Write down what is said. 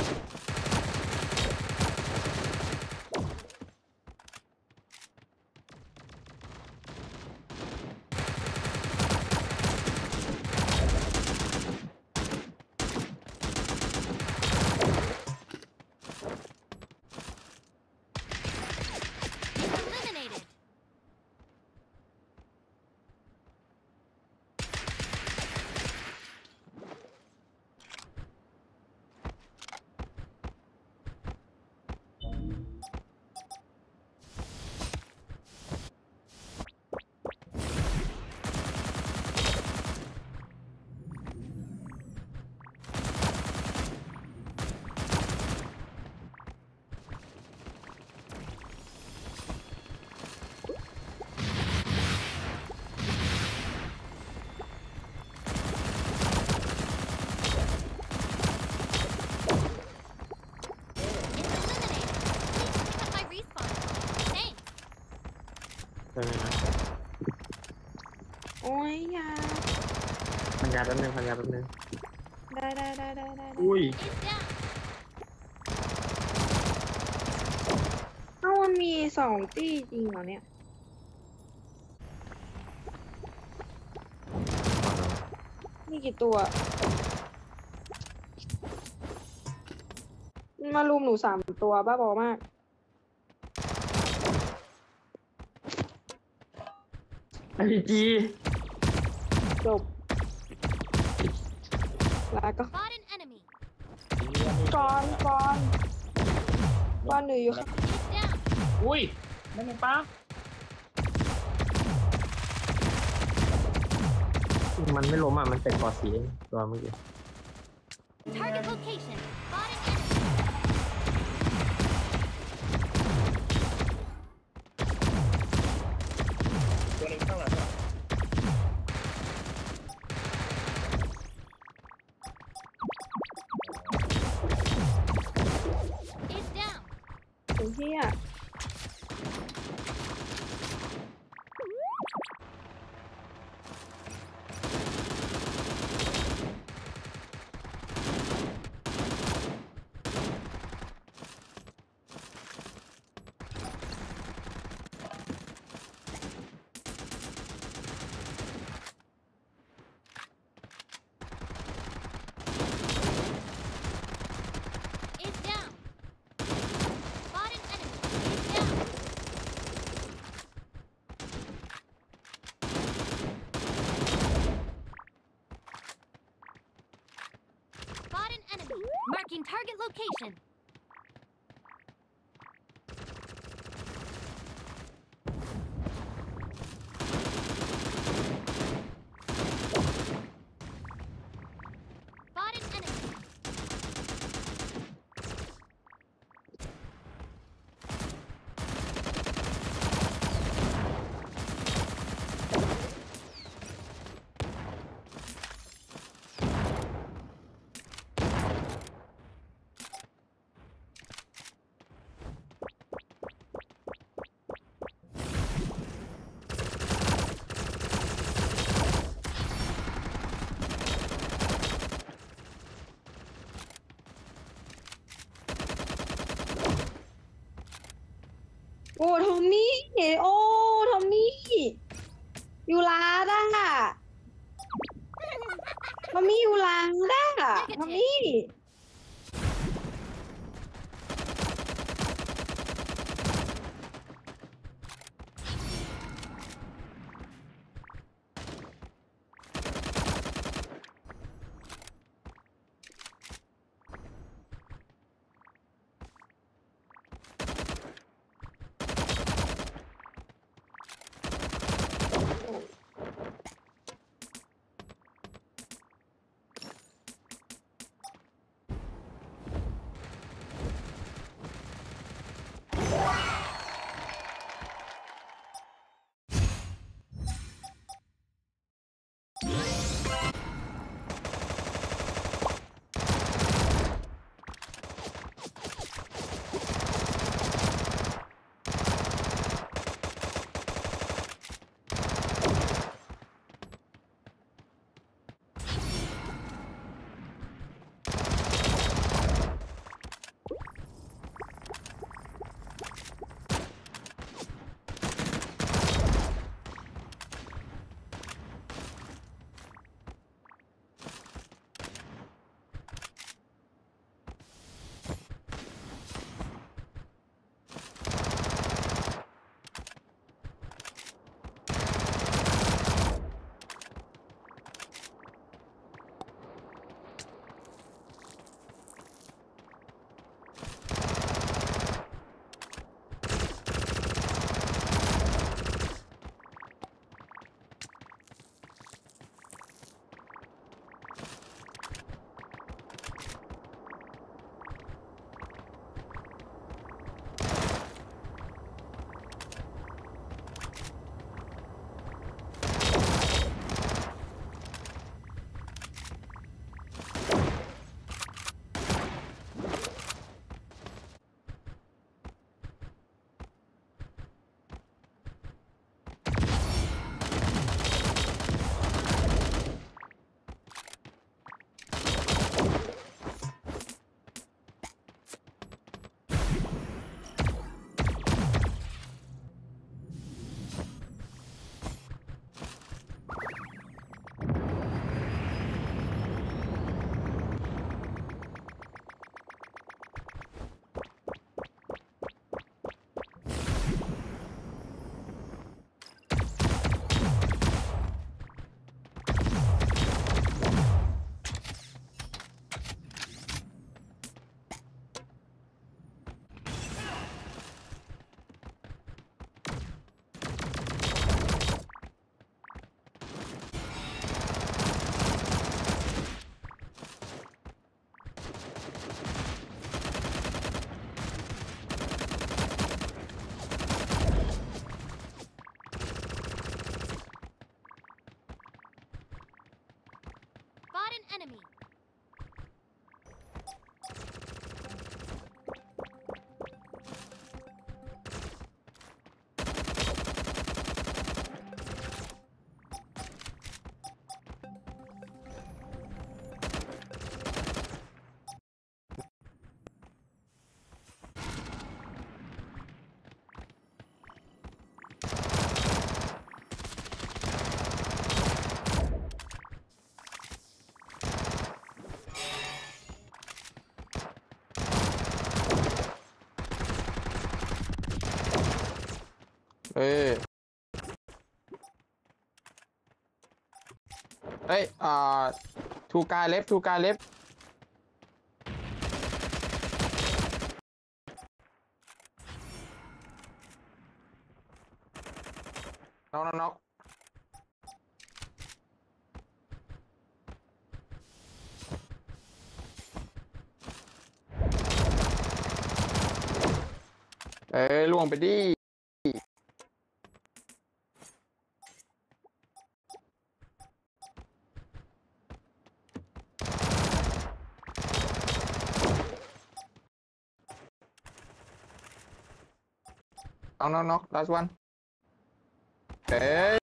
ได้ไหมนะโอ้ยยาพันยาแป๊บนึงพันยาแป๊บนึงได้อุ้ยเอ้ามันมี2ตี้จริงเหรอเนี่ยมีกี่ตัวมันมารุมหนู3ตัวบ้าบอมาก RPG จบแล้วก็ก่อนหนูอยู่ข้างอุ้ยนั่นไงป้ามันไม่ล้มอ่ะมันเป็นกอสีตัวเมื่อกี้ Target location. Spot an enemy. ตัวนึงข้างหลัง Is down. ถึงที่อ่ะ Marking target location. Spot an enemy. โอ้ทอมมี่โอ้ทอมมี่อยู่ร้านอ่ะทอมมี่อยู่ร้านอ่ะทอมมี่ enemy. เอ้ยเอ้ยทูกายเล็บทูกายเล็บน็อกเอ้ยล่วงไปดิน็อก last one เอ้ย